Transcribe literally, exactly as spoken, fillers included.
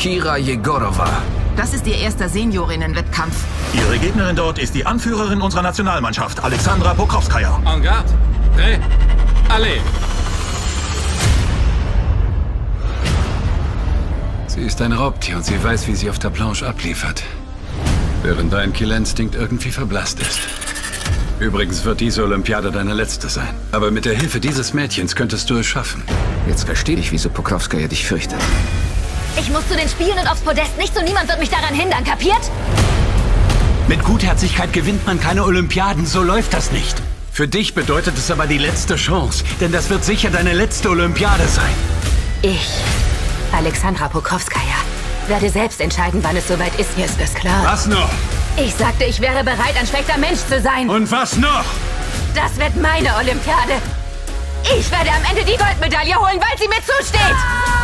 Kira Jegorova. Das ist ihr erster Seniorinnen-Wettkampf. Ihre Gegnerin dort ist die Anführerin unserer Nationalmannschaft, Alexandra Pokrovskaya. En garde. Prêt. Allez. Sie ist ein Raubtier und sie weiß, wie sie auf der Planche abliefert. Während dein Killinstinkt irgendwie verblasst ist. Übrigens wird diese Olympiade deine letzte sein. Aber mit der Hilfe dieses Mädchens könntest du es schaffen. Jetzt verstehe ich, wieso Pokrovskaya dich fürchtet. Ich muss zu den Spielen und aufs Podest. Nichts und niemand wird mich daran hindern, kapiert? Mit Gutherzigkeit gewinnt man keine Olympiaden, so läuft das nicht. Für dich bedeutet es aber die letzte Chance, denn das wird sicher deine letzte Olympiade sein. Ich, Alexandra Pokrovskaya, werde selbst entscheiden, wann es soweit ist. Mir ist das klar. Was noch? Ich sagte, ich wäre bereit, ein schlechter Mensch zu sein. Und was noch? Das wird meine Olympiade. Ich werde am Ende die Goldmedaille holen, weil sie mir zusteht.